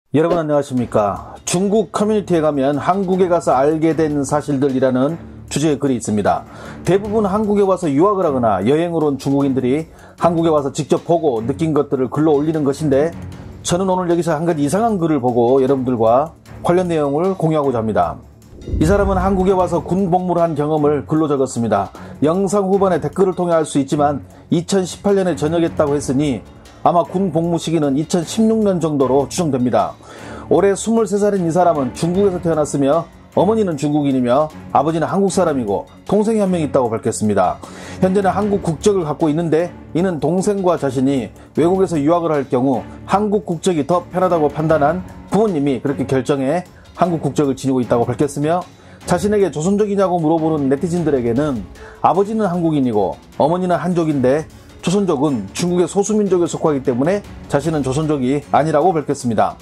여러분 안녕하십니까. 중국 커뮤니티에 가면 한국에 가서 알게 된 사실들이라는 주제의 글이 있습니다. 대부분 한국에 와서 유학을 하거나 여행을 온 중국인들이 한국에 와서 직접 보고 느낀 것들을 글로 올리는 것인데, 저는 오늘 여기서 한 가지 이상한 글을 보고 여러분들과 관련 내용을 공유하고자 합니다. 이 사람은 한국에 와서 군 복무를 한 경험을 글로 적었습니다. 영상 후반에 댓글을 통해 알 수 있지만 2018년에 전역했다고 했으니 아마 군 복무 시기는 2016년 정도로 추정됩니다. 올해 23살인 이 사람은 중국에서 태어났으며 어머니는 중국인이며 아버지는 한국 사람이고 동생이 한 명 있다고 밝혔습니다. 현재는 한국 국적을 갖고 있는데, 이는 동생과 자신이 외국에서 유학을 할 경우 한국 국적이 더 편하다고 판단한 부모님이 그렇게 결정해 한국 국적을 지니고 있다고 밝혔으며, 자신에게 조선족이냐고 물어보는 네티즌들에게는 아버지는 한국인이고 어머니는 한족인데 조선족은 중국의 소수민족에 속하기 때문에 자신은 조선족이 아니라고 밝혔습니다.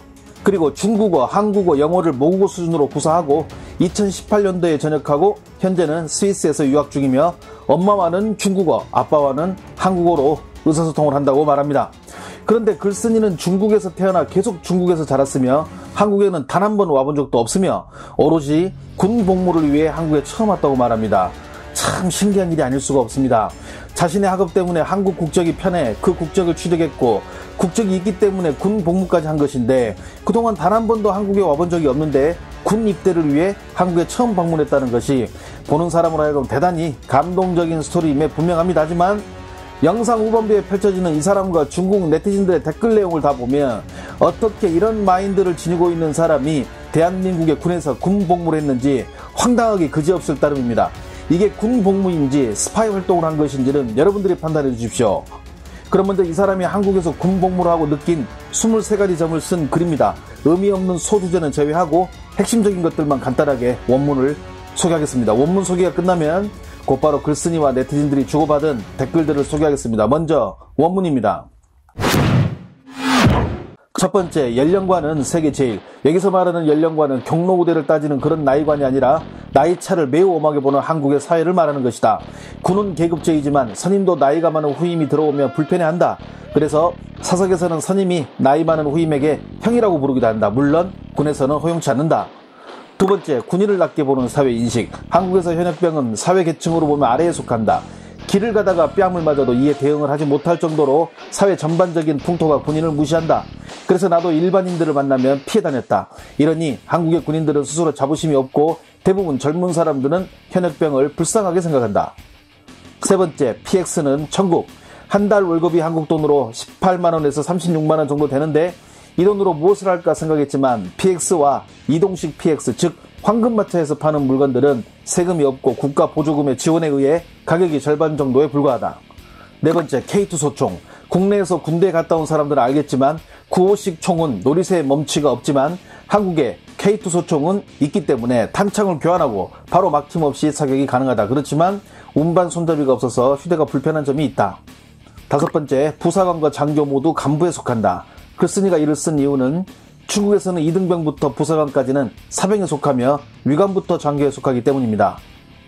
그리고 중국어, 한국어, 영어를 모국어 수준으로 구사하고 2018년도에 전역하고 현재는 스위스에서 유학 중이며 엄마와는 중국어, 아빠와는 한국어로 의사소통을 한다고 말합니다. 그런데 글쓴이는 중국에서 태어나 계속 중국에서 자랐으며 한국에는 단 한 번 와본 적도 없으며 오로지 군 복무를 위해 한국에 처음 왔다고 말합니다. 참 신기한 일이 아닐 수가 없습니다. 자신의 학업 때문에 한국 국적이 편해 그 국적을 취득했고 국적이 있기 때문에 군 복무까지 한 것인데, 그동안 단 한 번도 한국에 와본 적이 없는데 군 입대를 위해 한국에 처음 방문했다는 것이 보는 사람으로 하여금 대단히 감동적인 스토리임에 분명합니다. 하지만 영상 후반부에 펼쳐지는 이 사람과 중국 네티즌들의 댓글 내용을 다 보면 어떻게 이런 마인드를 지니고 있는 사람이 대한민국의 군에서 군 복무를 했는지 황당하기 그지없을 따름입니다. 이게 군 복무인지 스파이 활동을 한 것인지는 여러분들이 판단해 주십시오. 그럼 먼저 이 사람이 한국에서 군 복무를 하고 느낀 23가지 점을 쓴 글입니다. 의미 없는 소주제는 제외하고 핵심적인 것들만 간단하게 원문을 소개하겠습니다. 원문 소개가 끝나면 곧바로 글쓴이와 네티즌들이 주고받은 댓글들을 소개하겠습니다. 먼저 원문입니다. 첫 번째, 연령관은 세계 제일. 여기서 말하는 연령관은 경로우대를 따지는 그런 나이관이 아니라 나이차를 매우 엄하게 보는 한국의 사회를 말하는 것이다. 군은 계급제이지만 선임도 나이가 많은 후임이 들어오면 불편해한다. 그래서 사석에서는 선임이 나이 많은 후임에게 형이라고 부르기도 한다. 물론 군에서는 허용치 않는다. 두 번째, 군인을 낮게 보는 사회인식. 한국에서 현역병은 사회계층으로 보면 아래에 속한다. 길을 가다가 뺨을 맞아도 이에 대응을 하지 못할 정도로 사회 전반적인 풍토가 군인을 무시한다. 그래서 나도 일반인들을 만나면 피해 다녔다. 이러니 한국의 군인들은 스스로 자부심이 없고 대부분 젊은 사람들은 현역병을 불쌍하게 생각한다. 세 번째, PX는 천국. 한 달 월급이 한국 돈으로 18만원에서 36만원 정도 되는데 이 돈으로 무엇을 할까 생각했지만 PX와 이동식 PX, 즉 황금마차에서 파는 물건들은 세금이 없고 국가 보조금의 지원에 의해 가격이 절반 정도에 불과하다. 네 번째, K2 소총. 국내에서 군대에 갔다 온 사람들은 알겠지만 9호식 총은 노리쇠에 멈치가 없지만 한국에 K2 소총은 있기 때문에 탄창을 교환하고 바로 막힘없이 사격이 가능하다. 그렇지만 운반 손잡이가 없어서 휴대가 불편한 점이 있다. 다섯 번째, 부사관과 장교 모두 간부에 속한다. 글쓴이가 이를 쓴 이유는 중국에서는 2등병부터 부사관까지는 사병에 속하며 위관부터 장교에 속하기 때문입니다.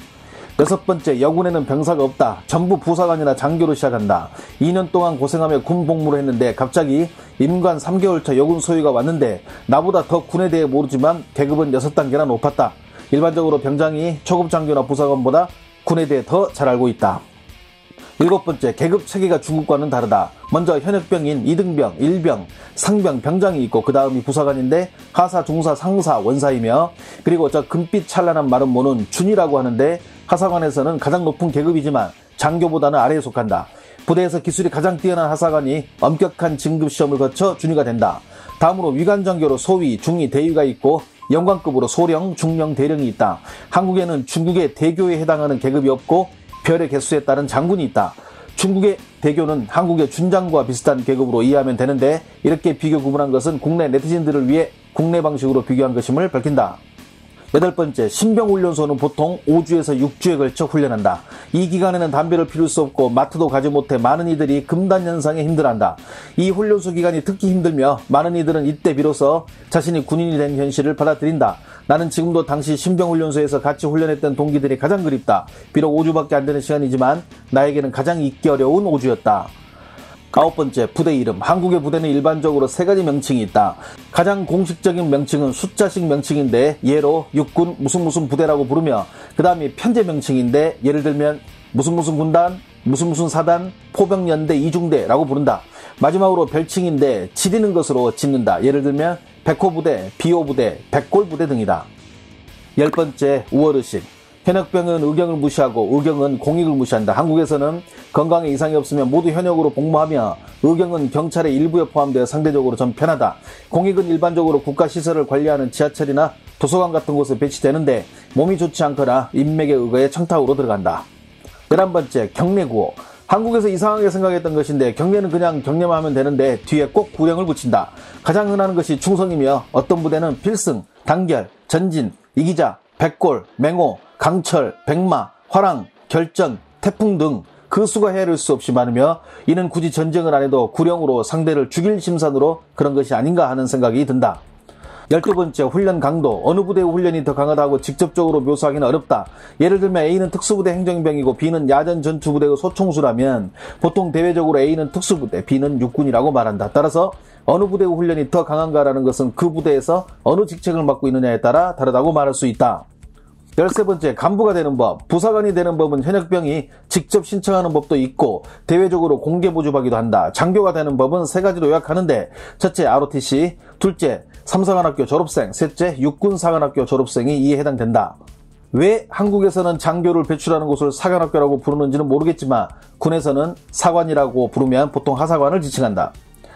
여섯 번째, 여군에는 병사가 없다. 전부 부사관이나 장교로 시작한다. 2년 동안 고생하며 군 복무를 했는데 갑자기 임관 3개월 차 여군 소위가 왔는데 나보다 더 군에 대해 모르지만 계급은 6단계나 높았다. 일반적으로 병장이 초급 장교나 부사관보다 군에 대해 더 잘 알고 있다. 일곱 번째, 계급 체계가 중국과는 다르다. 먼저 현역병인 2등병, 1병, 상병, 병장이 있고 그 다음이 부사관인데 하사, 중사, 상사, 원사이며, 그리고 저 금빛 찬란한 마른 모는 준이라고 하는데 하사관에서는 가장 높은 계급이지만 장교보다는 아래에 속한다. 부대에서 기술이 가장 뛰어난 하사관이 엄격한 진급시험을 거쳐 준위가 된다. 다음으로 위관장교로 소위, 중위, 대위가 있고 영관급으로 소령, 중령, 대령이 있다. 한국에는 중국의 대교에 해당하는 계급이 없고 별의 개수에 따른 장군이 있다. 중국의 대교는 한국의 준장과 비슷한 계급으로 이해하면 되는데 이렇게 비교 구분한 것은 국내 네티즌들을 위해 국내 방식으로 비교한 것임을 밝힌다. 여덟 번째, 신병훈련소는 보통 5주에서 6주에 걸쳐 훈련한다. 이 기간에는 담배를 피울 수 없고 마트도 가지 못해 많은 이들이 금단현상에 힘들어한다. 이 훈련소 기간이 특히 힘들며 많은 이들은 이때 비로소 자신이 군인이 된 현실을 받아들인다. 나는 지금도 당시 신병훈련소에서 같이 훈련했던 동기들이 가장 그립다. 비록 5주밖에 안 되는 시간이지만 나에게는 가장 잊기 어려운 5주였다. 9번째, 부대 이름. 한국의 부대는 일반적으로 3가지 명칭이 있다. 가장 공식적인 명칭은 숫자식 명칭인데 예로 육군 무슨 부대라고 부르며 그 다음이 편제 명칭인데 예를 들면 무슨 군단, 무슨 사단, 포병연대, 이중대라고 부른다. 마지막으로 별칭인데 지리는 것으로 짓는다. 예를 들면 백호부대, 비호부대, 백골부대 등이다. 10번째, 우월의식. 현역병은 의경을 무시하고 의경은 공익을 무시한다. 한국에서는 건강에 이상이 없으면 모두 현역으로 복무하며 의경은 경찰의 일부에 포함되어 상대적으로 좀 편하다. 공익은 일반적으로 국가시설을 관리하는 지하철이나 도서관 같은 곳에 배치되는데 몸이 좋지 않거나 인맥에 의거해 청탁으로 들어간다. 11번째, 경례구호. 한국에서 이상하게 생각했던 것인데 경례는 그냥 경례만 하면 되는데 뒤에 꼭 구령을 붙인다. 가장 흔한 것이 충성이며 어떤 부대는 필승, 단결, 전진, 이기자, 백골, 맹호, 강철, 백마, 화랑, 결전, 태풍 등 그 수가 헤아릴 수 없이 많으며 이는 굳이 전쟁을 안 해도 구령으로 상대를 죽일 심산으로 그런 것이 아닌가 하는 생각이 든다. 12번째, 훈련 강도. 어느 부대의 훈련이 더 강하다고 직접적으로 묘사하기는 어렵다. 예를 들면 A는 특수부대 행정병이고 B는 야전 전투부대의 소총수라면 보통 대외적으로 A는 특수부대, B는 육군이라고 말한다. 따라서 어느 부대의 훈련이 더 강한가라는 것은 그 부대에서 어느 직책을 맡고 있느냐에 따라 다르다고 말할 수 있다. 13번째, 간부가 되는 법. 부사관이 되는 법은 현역병이 직접 신청하는 법도 있고 대외적으로 공개 모집하기도 한다. 장교가 되는 법은 3가지로 요약하는데 첫째, ROTC, 둘째, 3사관학교 졸업생, 셋째, 육군사관학교 졸업생이 이에 해당된다. 왜 한국에서는 장교를 배출하는 곳을 사관학교라고 부르는지는 모르겠지만 군에서는 사관이라고 부르면 보통 하사관을 지칭한다.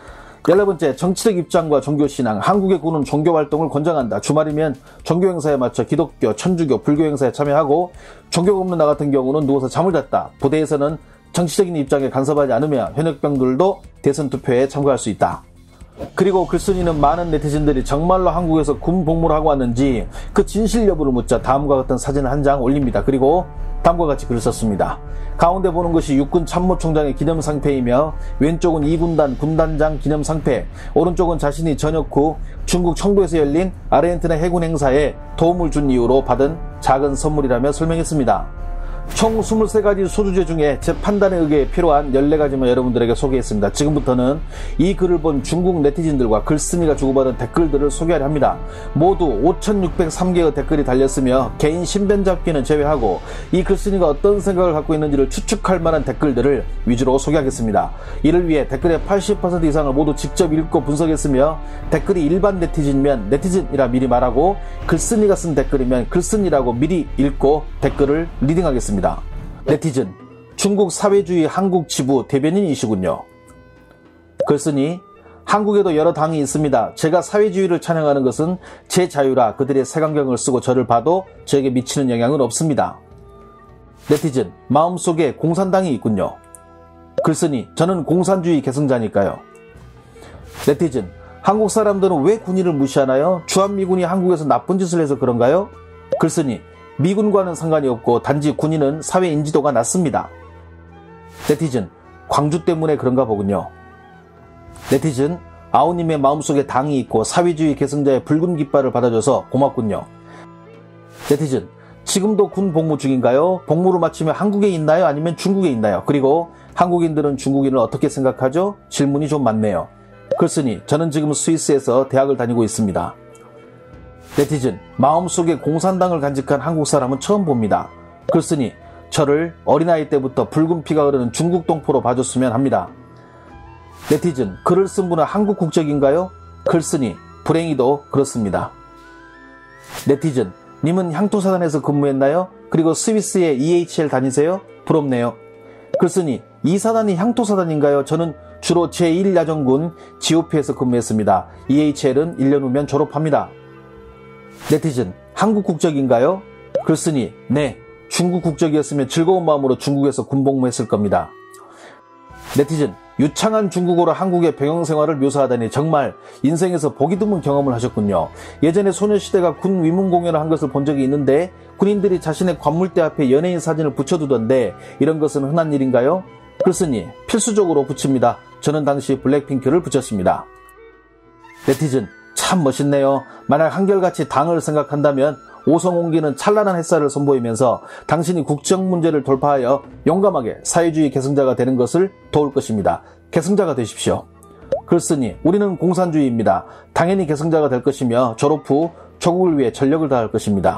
14번째, 정치적 입장과 종교신앙. 한국의 군은 종교활동을 권장한다. 주말이면 종교행사에 맞춰 기독교, 천주교, 불교 행사에 참여하고 종교가 없는 나 같은 경우는 누워서 잠을 잤다. 부대에서는 정치적인 입장에 간섭하지 않으며 현역병들도 대선 투표에 참가할 수 있다. 그리고 글쓴이는 많은 네티즌들이 정말로 한국에서 군 복무를 하고 왔는지 그 진실 여부를 묻자 다음과 같은 사진을 한 장 올립니다. 그리고 다음과 같이 글을 썼습니다. 가운데 보는 것이 육군 참모총장의 기념상패이며 왼쪽은 2군단 군단장 기념상패, 오른쪽은 자신이 전역 후 중국 청도에서 열린 아르헨티나 해군 행사에 도움을 준 이유로 받은 작은 선물이라며 설명했습니다. 총 23가지 소주제 중에 제 판단에 의해 필요한 14가지만 여러분들에게 소개했습니다. 지금부터는 이 글을 본 중국 네티즌들과 글쓴이가 주고받은 댓글들을 소개하려 합니다. 모두 5,603개의 댓글이 달렸으며 개인 신변 잡기는 제외하고 이 글쓴이가 어떤 생각을 갖고 있는지를 추측할 만한 댓글들을 위주로 소개하겠습니다. 이를 위해 댓글의 80% 이상을 모두 직접 읽고 분석했으며 댓글이 일반 네티즌이면 네티즌이라 미리 말하고 글쓴이가 쓴 댓글이면 글쓴이라고 미리 읽고 댓글을 리딩하겠습니다. 네티즌, 중국 사회주의 한국 지부 대변인이시군요. 글쓴이, 한국에도 여러 당이 있습니다. 제가 사회주의를 찬양하는 것은 제 자유라 그들의 색안경을 쓰고 저를 봐도 저에게 미치는 영향은 없습니다. 네티즌, 마음속에 공산당이 있군요. 글쓴이, 저는 공산주의 계승자니까요. 네티즌, 한국 사람들은 왜 군인을 무시하나요? 주한미군이 한국에서 나쁜 짓을 해서 그런가요? 글쓴이, 미군과는 상관이 없고 단지 군인은 사회 인지도가 낮습니다. 네티즌, 광주 때문에 그런가 보군요. 네티즌, 아우님의 마음속에 당이 있고 사회주의 계승자의 붉은 깃발을 받아줘서 고맙군요. 네티즌, 지금도 군 복무 중인가요? 복무를 마치면 한국에 있나요? 아니면 중국에 있나요? 그리고 한국인들은 중국인을 어떻게 생각하죠? 질문이 좀 많네요. 글쓴이, 저는 지금 스위스에서 대학을 다니고 있습니다. 네티즌, 마음속에 공산당을 간직한 한국 사람은 처음 봅니다. 글쓴이, 저를 어린아이 때부터 붉은 피가 흐르는 중국 동포로 봐줬으면 합니다. 네티즌, 글을 쓴 분은 한국 국적인가요? 글쓴이, 불행히도 그렇습니다. 네티즌, 님은 향토사단에서 근무했나요? 그리고 스위스에 EHL 다니세요? 부럽네요. 글쓴이, 이 사단이 향토사단인가요? 저는 주로 제1야전군 GOP에서 근무했습니다. EHL은 1년 후면 졸업합니다. 네티즌, 한국 국적인가요? 글쓴이, 네, 중국 국적이었으면 즐거운 마음으로 중국에서 군복무했을 겁니다. 네티즌, 유창한 중국어로 한국의 병영생활을 묘사하다니 정말 인생에서 보기 드문 경험을 하셨군요. 예전에 소녀시대가 군 위문 공연을 한 것을 본 적이 있는데 군인들이 자신의 관물대 앞에 연예인 사진을 붙여두던데 이런 것은 흔한 일인가요? 글쓴이, 필수적으로 붙입니다. 저는 당시 블랙핑크를 붙였습니다. 네티즌, 참 멋있네요. 만약 한결같이 당을 생각한다면 오성홍기는 찬란한 햇살을 선보이면서 당신이 국정 문제를 돌파하여 용감하게 사회주의 계승자가 되는 것을 도울 것입니다. 계승자가 되십시오. 글쓰니 우리는 공산주의입니다. 당연히 계승자가 될 것이며 졸업 후 조국을 위해 전력을 다할 것입니다.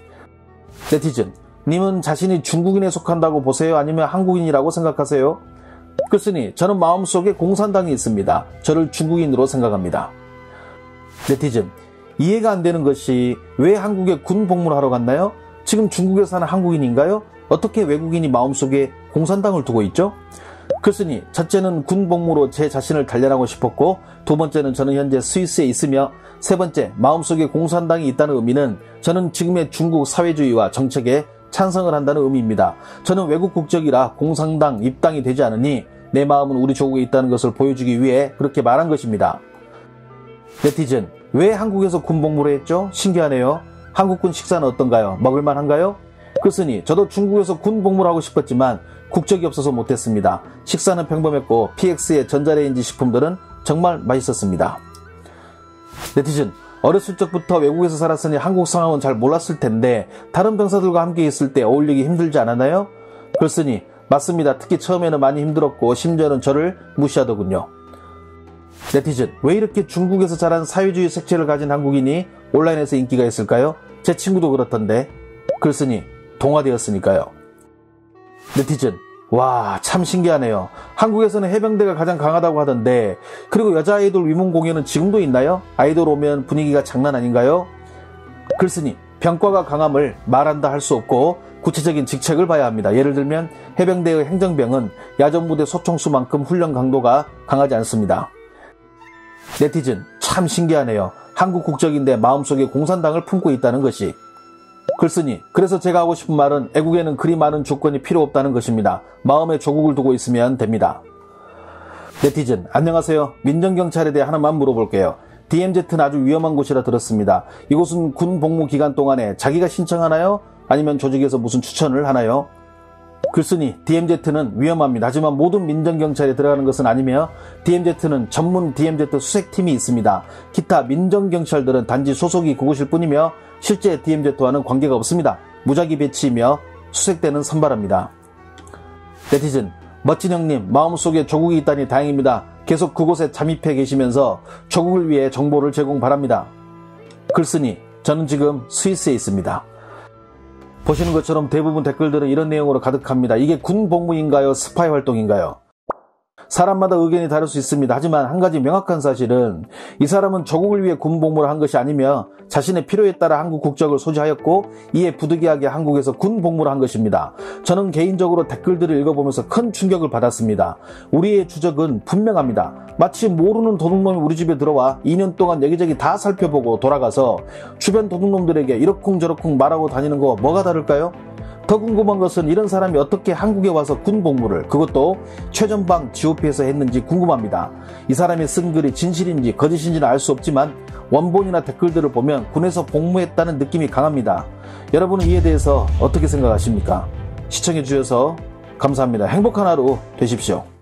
네티즌, 님은 자신이 중국인에 속한다고 보세요? 아니면 한국인이라고 생각하세요? 글쓰니 저는 마음속에 공산당이 있습니다. 저를 중국인으로 생각합니다. 네티즌, 이해가 안 되는 것이 왜 한국에 군 복무를 하러 갔나요? 지금 중국에 사는 한국인인가요? 어떻게 외국인이 마음속에 공산당을 두고 있죠? 글쓰니 첫째는 군 복무로 제 자신을 단련하고 싶었고, 두 번째는 저는 현재 스위스에 있으며, 세 번째 마음속에 공산당이 있다는 의미는 저는 지금의 중국 사회주의와 정책에 찬성을 한다는 의미입니다. 저는 외국 국적이라 공산당 입당이 되지 않으니 내 마음은 우리 조국에 있다는 것을 보여주기 위해 그렇게 말한 것입니다. 네티즌, 왜 한국에서 군 복무를 했죠? 신기하네요. 한국군 식사는 어떤가요? 먹을만한가요? 글쓰니 저도 중국에서 군 복무를 하고 싶었지만 국적이 없어서 못했습니다. 식사는 평범했고 PX의 전자레인지 식품들은 정말 맛있었습니다. 네티즌, 어렸을 적부터 외국에서 살았으니 한국 상황은 잘 몰랐을 텐데 다른 병사들과 함께 있을 때 어울리기 힘들지 않았나요? 글쓰니 맞습니다. 특히 처음에는 많이 힘들었고 심지어는 저를 무시하더군요. 네티즌, 왜 이렇게 중국에서 자란 사회주의 색채를 가진 한국인이 온라인에서 인기가 있을까요? 제 친구도 그렇던데. 글쓰니 동화되었으니까요. 네티즌, 와, 참 신기하네요. 한국에서는 해병대가 가장 강하다고 하던데, 그리고 여자 아이돌 위문 공연은 지금도 있나요? 아이돌 오면 분위기가 장난 아닌가요? 글쓰니 병과가 강함을 말한다 할 수 없고 구체적인 직책을 봐야 합니다. 예를 들면 해병대의 행정병은 야전부대 소총수만큼 훈련 강도가 강하지 않습니다. 네티즌, 참 신기하네요. 한국 국적인데 마음속에 공산당을 품고 있다는 것이. 글쓰니 그래서 제가 하고 싶은 말은 애국에는 그리 많은 조건이 필요 없다는 것입니다. 마음에 조국을 두고 있으면 됩니다. 네티즌, 안녕하세요. 민정경찰에 대해 하나만 물어볼게요. DMZ는 아주 위험한 곳이라 들었습니다. 이곳은 군 복무 기간 동안에 자기가 신청하나요? 아니면 조직에서 무슨 추천을 하나요? 글쓰니 DMZ는 위험합니다. 하지만 모든 민정경찰에 들어가는 것은 아니며 DMZ는 전문 DMZ 수색팀이 있습니다. 기타 민정경찰들은 단지 소속이 그곳일 뿐이며 실제 DMZ와는 관계가 없습니다. 무작위 배치이며 수색대는 선발합니다. 네티즌, 멋진 형님, 마음속에 조국이 있다니 다행입니다. 계속 그곳에 잠입해 계시면서 조국을 위해 정보를 제공 바랍니다. 글쓰니 저는 지금 스위스에 있습니다. 보시는 것처럼 대부분 댓글들은 이런 내용으로 가득합니다. 이게 군 복무인가요? 스파이 활동인가요? 사람마다 의견이 다를 수 있습니다. 하지만 한 가지 명확한 사실은 이 사람은 조국을 위해 군 복무를 한 것이 아니며 자신의 필요에 따라 한국 국적을 소지하였고 이에 부득이하게 한국에서 군 복무를 한 것입니다. 저는 개인적으로 댓글들을 읽어보면서 큰 충격을 받았습니다. 우리의 추적은 분명합니다. 마치 모르는 도둑놈이 우리 집에 들어와 2년 동안 여기저기 다 살펴보고 돌아가서 주변 도둑놈들에게 이러쿵저러쿵 말하고 다니는 거 뭐가 다를까요? 더 궁금한 것은 이런 사람이 어떻게 한국에 와서 군 복무를, 그것도 최전방 GOP에서 했는지 궁금합니다. 이 사람이 쓴 글이 진실인지 거짓인지는 알 수 없지만 원본이나 댓글들을 보면 군에서 복무했다는 느낌이 강합니다. 여러분은 이에 대해서 어떻게 생각하십니까? 시청해 주셔서 감사합니다. 행복한 하루 되십시오.